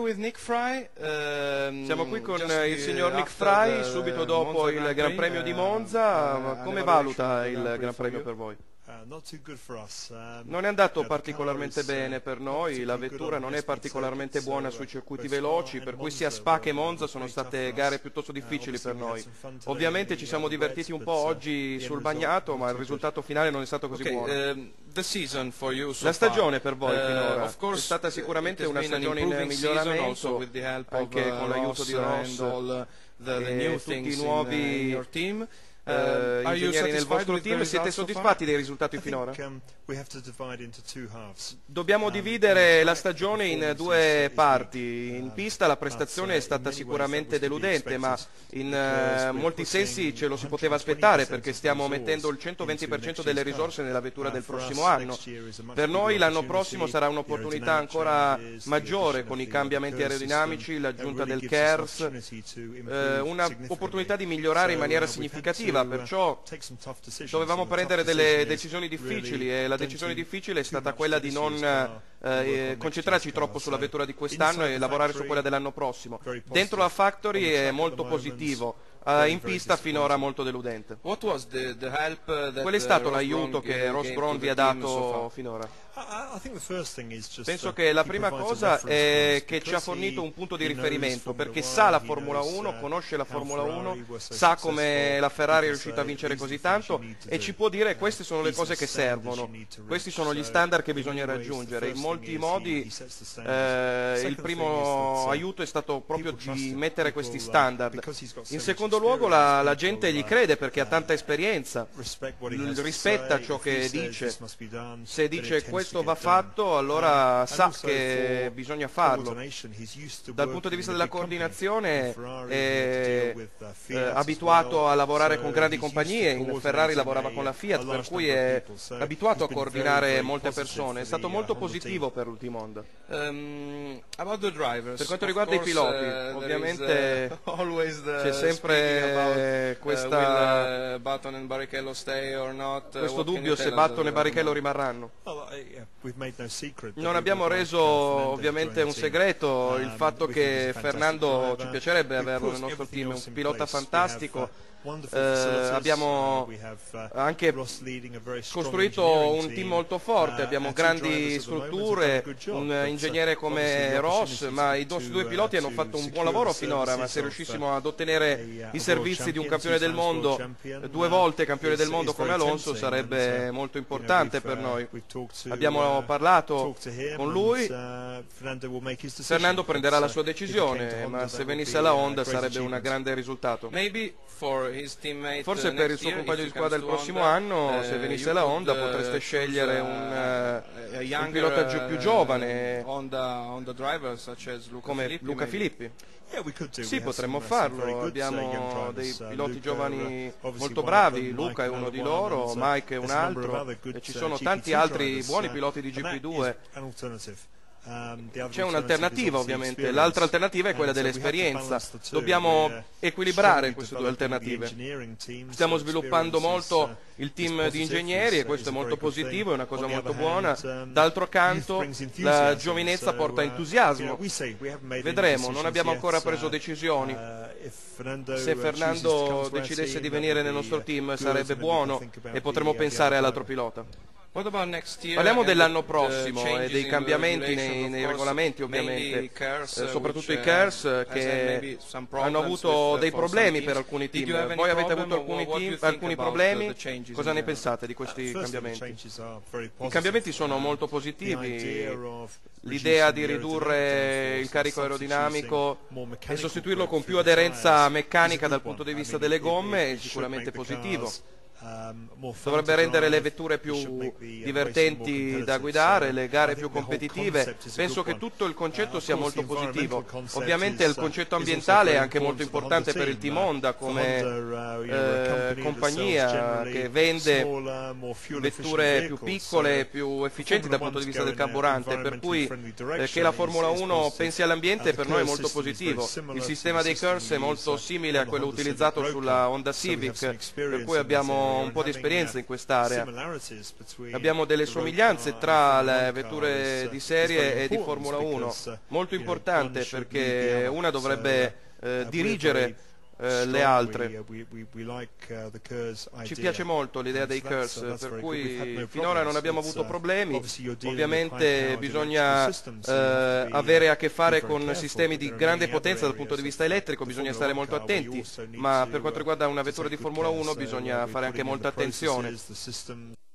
Siamo qui con il signor Nick Fry subito dopo il Gran Premio di Monza. Come valuta il Gran Premio per voi? Non è andato particolarmente bene per noi, la vettura non è particolarmente buona sui circuiti veloci, per cui sia Spa che Monza sono state gare piuttosto difficili per noi. Ovviamente ci siamo divertiti un po' oggi sul bagnato, ma il risultato finale non è stato così buono. La stagione per voi finora è stata sicuramente una stagione in miglioramento, anche con l'aiuto di Ross e tutti i nuovi ingegneri nel vostro team. Siete soddisfatti dei risultati finora? Dobbiamo dividere la stagione in due parti. In pista la prestazione è stata sicuramente deludente, ma in molti sensi ce lo si poteva aspettare, perché stiamo mettendo il 120% delle risorse nella vettura del prossimo anno. Per noi l'anno prossimo sarà un'opportunità ancora maggiore con i cambiamenti aerodinamici, l'aggiunta del KERS, un'opportunità di migliorare in maniera significativa, perciò dovevamo prendere delle decisioni difficili e la decisione difficile è stata quella di non concentrarci troppo sulla vettura di quest'anno e lavorare su quella dell'anno prossimo. Dentro la factory è molto positivo, in pista finora molto deludente. Qual è stato l'aiuto che Ross Brawn vi ha dato finora? Penso che la prima cosa è che ci ha fornito un punto di riferimento, perché sa la Formula 1, conosce la Formula 1, sa come la Ferrari è riuscita a vincere così tanto e ci può dire queste sono le cose che servono, questi sono gli standard che bisogna raggiungere. In molti modi il primo aiuto è stato proprio di mettere questi standard. In secondo luogo la gente gli crede perché ha tanta esperienza, rispetta ciò che dice. Se dice questo va fatto, allora sa che bisogna farlo. Dal punto di vista della coordinazione è abituato a lavorare con grandi compagnie, in Ferrari lavorava con la Fiat, per cui è abituato a coordinare molte persone. È stato molto positivo per l'ultimo Honda. Per quanto riguarda i piloti, ovviamente c'è sempre questo dubbio se Button e Barrichello rimarranno. Non abbiamo reso ovviamente un segreto il fatto che Fernando ci piacerebbe averlo nel nostro team, è un pilota fantastico. Abbiamo anche costruito un team molto forte, abbiamo grandi strutture, un ingegnere come Ross, ma i nostri due piloti hanno fatto un buon lavoro finora, ma se riuscissimo ad ottenere i servizi di un campione del mondo, 2 volte campione del mondo come Alonso, sarebbe molto importante per noi. Abbiamo parlato con lui, Fernando prenderà la sua decisione, ma se venisse alla Honda sarebbe un grande risultato. Forse per il suo compagno di squadra il prossimo anno, se venisse la Honda, potreste scegliere un pilota più giovane come Luca Filippi. Sì, potremmo farlo, abbiamo dei piloti giovani molto bravi, Luca è uno di loro, Mike è un altro e ci sono tanti altri buoni piloti di GP2. C'è un'alternativa ovviamente, l'altra alternativa è quella dell'esperienza, dobbiamo equilibrare queste due alternative. Stiamo sviluppando molto il team di ingegneri e questo è molto positivo, è una cosa molto buona. D'altro canto la giovinezza porta entusiasmo, vedremo, non abbiamo ancora preso decisioni. Se Fernando decidesse di venire nel nostro team sarebbe buono e potremmo pensare all'altro pilota. Parliamo dell'anno prossimo e dei cambiamenti nei regolamenti ovviamente, soprattutto i KERS che hanno avuto dei problemi per alcuni team. Voi avete avuto alcuni problemi, cosa ne pensate di questi cambiamenti? I cambiamenti sono molto positivi, l'idea di ridurre il carico aerodinamico e sostituirlo con più aderenza meccanica dal punto di vista delle gomme è sicuramente positivo. Dovrebbe rendere le vetture più divertenti da guidare, le gare più competitive. Penso che tutto il concetto sia molto positivo. Ovviamente il concetto ambientale è anche molto importante per il team Honda come compagnia che vende vetture più piccole e più efficienti dal punto di vista del carburante, per cui che la Formula 1 pensi all'ambiente per noi è molto positivo. Il sistema dei KERS è molto simile a quello utilizzato sulla Honda Civic, per cui abbiamo abbiamo un po' di esperienza in quest'area. Abbiamo delle somiglianze tra le vetture di serie e di Formula 1, molto importante perché una dovrebbe dirigere le altre. Ci piace molto l'idea dei KERS, per cui finora non abbiamo avuto problemi. Ovviamente bisogna avere a che fare con sistemi di grande potenza dal punto di vista elettrico, bisogna stare molto attenti, ma per quanto riguarda una vettura di Formula 1 bisogna fare anche molta attenzione.